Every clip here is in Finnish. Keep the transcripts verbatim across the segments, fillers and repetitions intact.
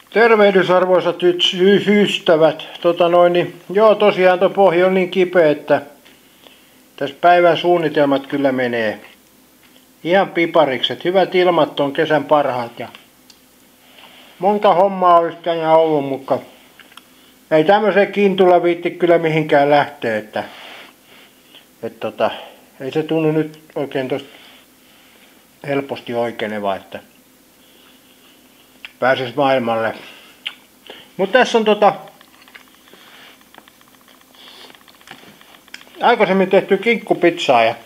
Tervehdys arvoisat ystävät. Tota noin, niin, joo tosiaan tuo pohja on niin kipeä, että tässä päivän suunnitelmat kyllä menee ihan piparikset. Hyvät ilmat on kesän parhaat ja monta hommaa olisi tänään ollut, mutta ei tämmöiseen kintulla viitti kyllä mihinkään lähteä, että et tota, ei se tunnu nyt oikein tosta helposti oikeneva, että pääsis maailmalle. Mutta tässä on tota aikaisemmin tehty kinkkupizzaa ja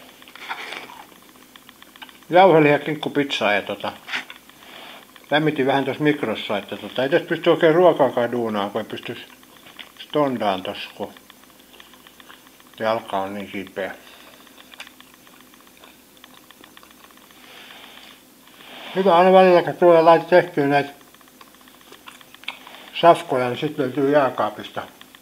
jauheliha kinkkupizzaa ja tota lämmitin vähän tuossa mikrossa, että tota ei tässä pysty oikein ruokaakaan duunaan, kun ei pysty stondaan tossa, kun jalka on niin kipeä. Hyvä aina välillä, kun tulee laita tehtyä näitä safkoja, niin sitten löytyy jääkaapista.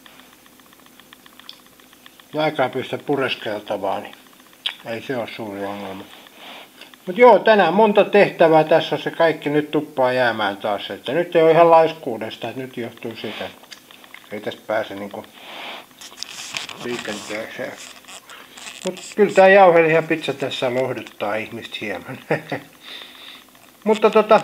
Jääkaapista pureskeltavaa, niin ei se ole suuri ongelma. Mut joo, tänään monta tehtävää, tässä on se kaikki nyt tuppaa jäämään taas. Että nyt ei ole ihan laiskuudesta, että nyt johtuu siitä, että ei tästä pääse niinku liikenteeseen. Mut kyllä tää jauheliha pizza tässä lohduttaa ihmistä hieman. Mutta tota,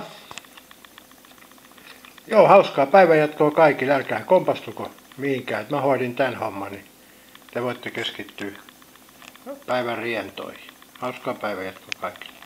joo, hauskaa päivänjatkoa kaikille, älkää kompastuko mihinkään, että mä hoidin tän homman, niin te voitte keskittyä päivän rientoihin. Hauskaa päivänjatkoa kaikille.